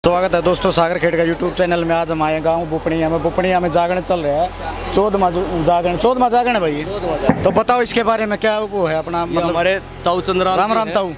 स्वागत है दोस्तों सागर खेड़ का यूट्यूब चैनल में। आज हम आए गाँव बुपणिया में। बुपणिया में जागरण चल रहा है, 14वां जागरण है भाई। तो बताओ इसके बारे में क्या वो है अपना, मतलब हमारे ताऊ चंद्रा राम राम ताऊ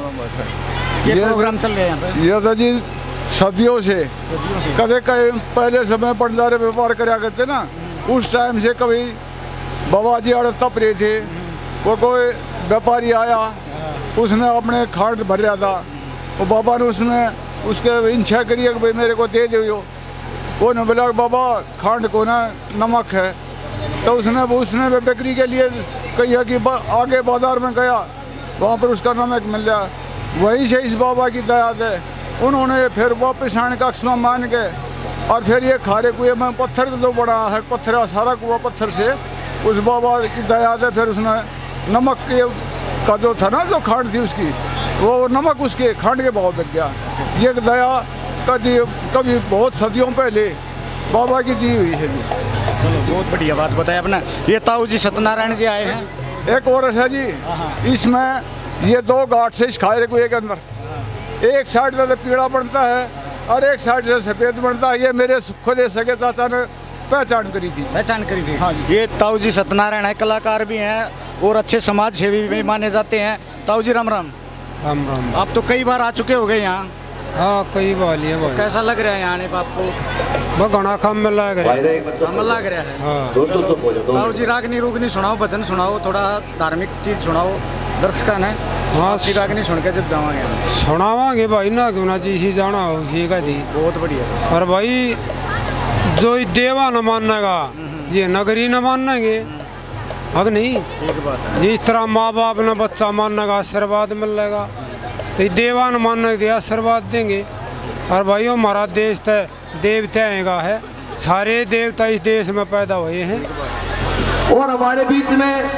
ये प्रोग्राम चल रहा है यहाँ पे। ये तो जी सदियों से कभी कहीं पहले समय बंजारे व्यापार कराया करते ना, उस टाइम से कभी बाबा जी आड़े तप रहे थे। कोई व्यापारी आया, उसने अपने खांड भर रहा था, वो बाबा ने उसके इच्छा करी कि भाई मेरे को दे दो। वो ने बोला बाबा खांड को ना नमक है, तो उसने बिक्री के लिए कही कि आगे बाजार में गया, वहाँ पर उसका नमक मिल गया। वहीं से इस बाबा की दया से उन्होंने फिर वापस आने का अक्समा मान के, और फिर ये खारे कुएं में पत्थर जो बड़ा है, पत्थर सारा कुआं पत्थर से उस बाबा की दया से फिर उसने नमक का जो था ना, जो खांड थी उसकी, वो नमक उसके खांड के भाव लग गया। ये दया कभी बहुत सदियों पहले बाबा की दी हुई है जी। चलो बहुत बढ़िया बात बताया आपने। ये ताऊ जी सत्यनारायण जी आए हैं। एक और है जी, इसमें ये 2 गांठ से इस खारे कुएं के अंदर एक साइड से पीला बनता है और एक साइड से सफेद बनता है। ये मेरे खुद सगे चाचा ने पहचान करी थी। हाँ जी। ये ताऊ जी सत्यनारायण है, कलाकार भी हैं और अच्छे समाज सेवी भी माने जाते हैं। ताऊ जी राम राम। राम राम। आप तो कई बार आ चुके हो गए यहाँ। हाँ कई बार है भाई। कैसा लग रहा है यहाँ आने पर आपको? वो घना कम में लग रहा है। कम लग रहा है। हाँ। ताऊ जी रागनी रुगनी सुनाओ, भजन सुनाओ, थोड़ा धार्मिक चीज सुनाओ दर्शक ने। हाँ रागनी सुन के जब जावांगे सुनावांगे भाई ना, क्यों ना जी जाना हो ठीक है जी। बहुत बढ़िया। और भाई जो देवा न मानेगा ये नगरी न मानेंगे, अब नहीं ठीक बात है। जिस तरह माँ बाप ने बच्चा मानेगा आशीर्वाद मिलेगा, तो देवा न मानेगा आशीर्वाद देंगे। और भाई हमारा देश तो देवता है, सारे देवता इस देश में पैदा हुए हैं। और हमारे बीच में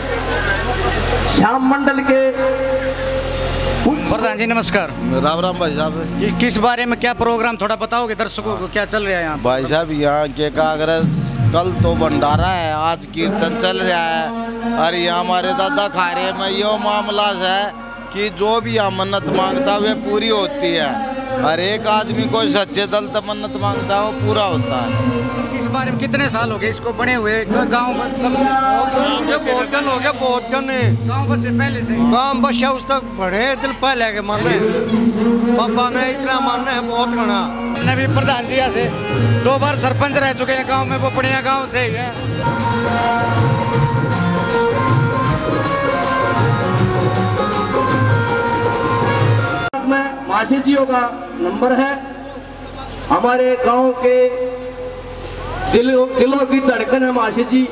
श्याम मंडल के प्रधान जी नमस्कार। राम राम भाई साहब। किस बारे में क्या प्रोग्राम थोड़ा बताओगे दर्शकों को, क्या चल रहा है यहाँ? भाई साहब यहाँ के का अगर कल तो भंडारा है, आज कीर्तन चल रहा है। और यहाँ हमारे दादा खारे में यो मामला है कि जो भी यहाँ मन्नत मांगता है वे पूरी होती है। हर एक आदमी को सच्चे दिल से मन्नत मांगता है वो पूरा होता है। इस बारे में कितने साल हो गए इसको बने हुए गाँव? बहुत दिन हो गया, बहुत दिन। गाँव बस से पहले से गाँव बस उस तक बढ़े दिल पहले के माने पापा ने इतना मानने है बहुत घना। हमने भी प्रधान जी से 2 बार सरपंच रह चुके हैं गाँव में, बुपणिया गाँव से ही है। मासी जियों का नंबर है, हमारे गांव के दिलों की धड़कन है मासी जी।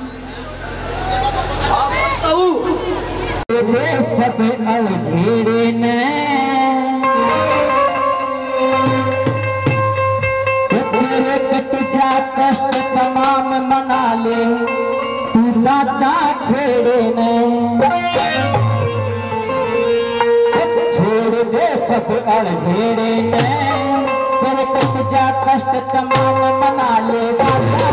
सब अलझेड़े ने तेरे कट जा कष्ट तमाम मना ले, तू दादा खेड़े ने छेड़ दे सब अलझेड़े ने, तेरे कट जा कष्ट तमाम मना ले, दादा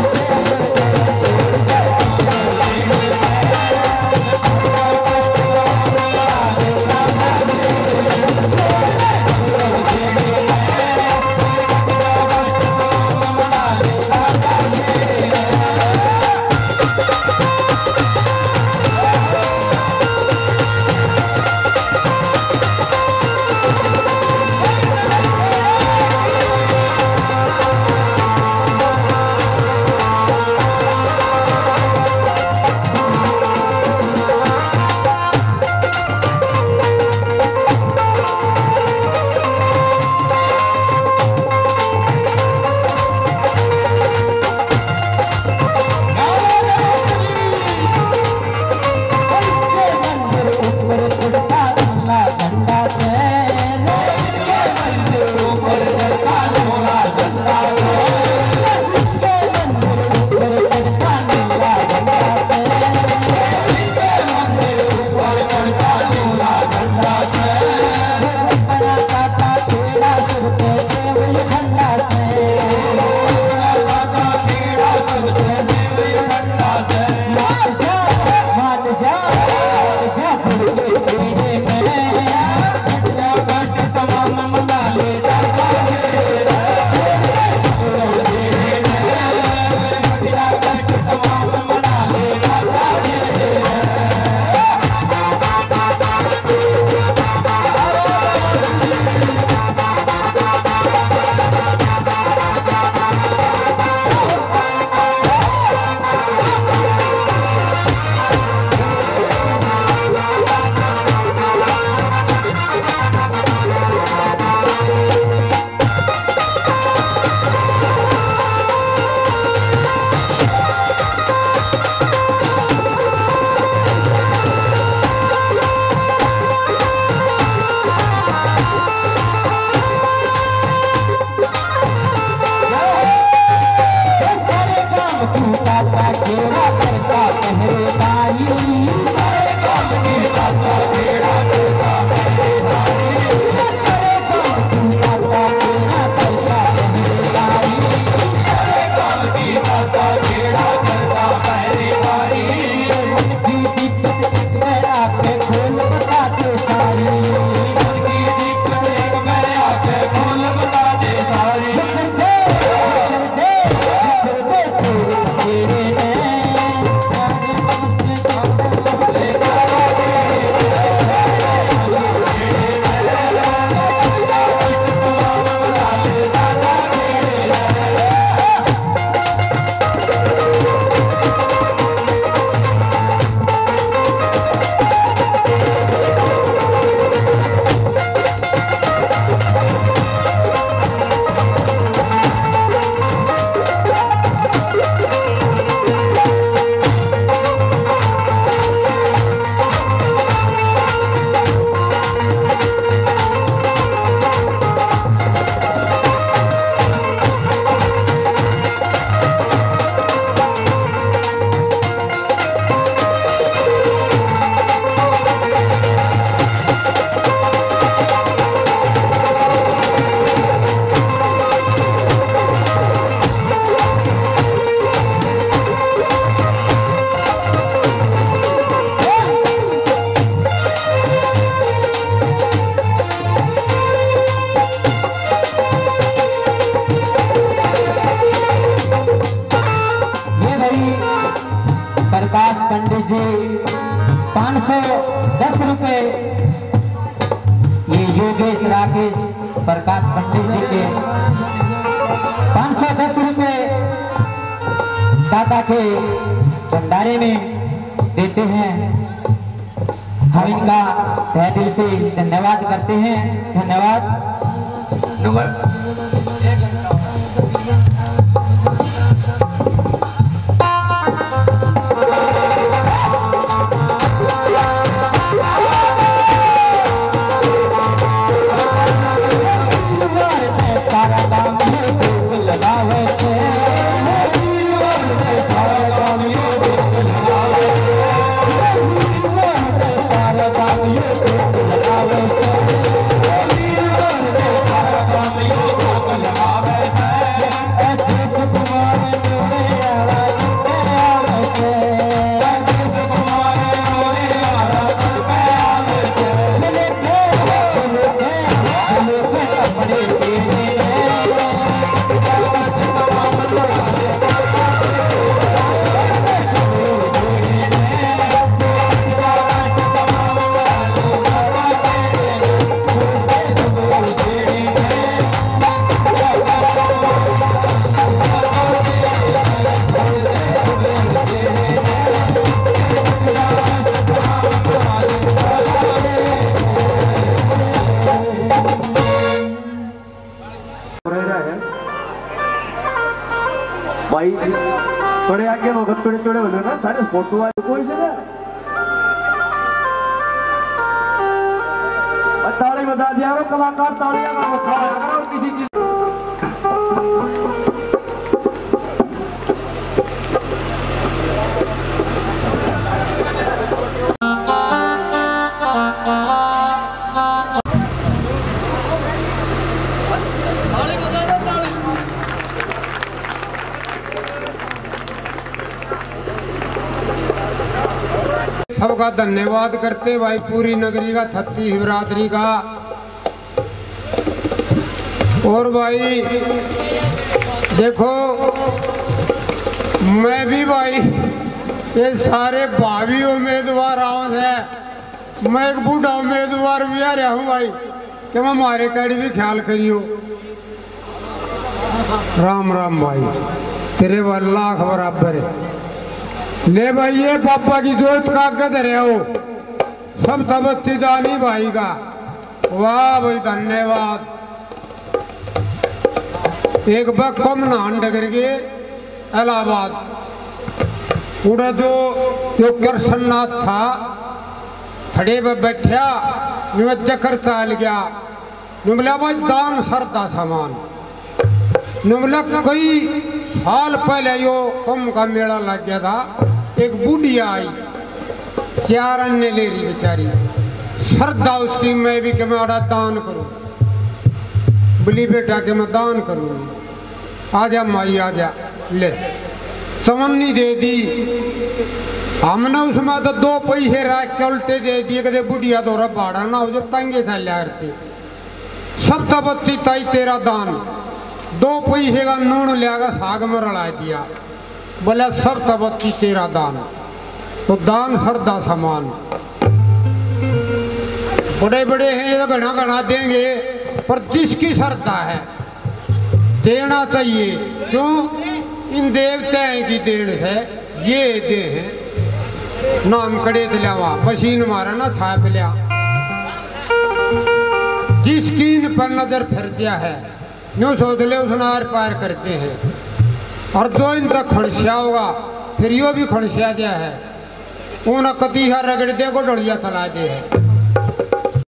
माता के भंडारे में देते हैं। हम इनका तहे दिल से धन्यवाद करते हैं। धन्यवाद। भाई थोड़े आगे लोग थोड़े थोड़े बोले ना थारे फोटो आए कोई से ना ताली बजा दिया रो कलाकार तालियां का खड़ा करो किसी चीज सबका धन्यवाद करते भाई, पूरी नगरी का, छत्तीस शिवरात्रि का। और भाई देखो मैं भी भाई ये सारे भावी उम्मीदवार आओ से मैं एक बूढ़ा उम्मीदवार भी आ रहा हूँ भाई कि मैं हमारे कड़ी भी ख्याल करियो। राम राम भाई, तेरे वो लाख बराबर है। ले भाई ये पापा की जोत कागज रहे हो सब तबत्तीदानी भाई का। वाह भाई धन्यवाद। एक बार कम नान डगर के इलाहाबाद उड़ा जो कृष्णनाथ था खड़े पे बैठा चक्कर चाल गया। बोला भाई दान सरदा सामान बोला कई साल पहले यो कम का मेला लग गया था। एक बूढ़िया आई 4 अन्य ले रही बेचारी, श्रद्धा उसकी मैं भी कि मैं बड़ा दान करूं। बोली बेटा कि मैं दान करूंगी। आजा माई आजा, ले चवन्नी दे दी। हमने उसमें तो 2 पैसे रख के उल्टे दे दिए कि बुढ़िया दौरा भाड़ा ना हो जब तंगे चल करते। सब तबत्ती ताई तेरा दान। 2 पैसे का नून लिया साग में रला दिया। बोला सब तबत्ती तेरा दान। तो दान श्रद्धा समान। बड़े बड़े हैं ये घना घना देंगे, पर जिसकी श्रद्धा है देना चाहिए। क्यों? इन देवताओं की देन है ये दे है। नाम कड़े दिलावा मशीन मारा ना छाप लिया। जिसकी इन पर नजर फिर गया है न्यू सोच ले उसने आर पार करते हैं। और जो इन तक खड़सिया होगा फिर यो भी खड़सिया गया है। उन्हें कतीहा रगड़ दे को डोलिया चला दे है।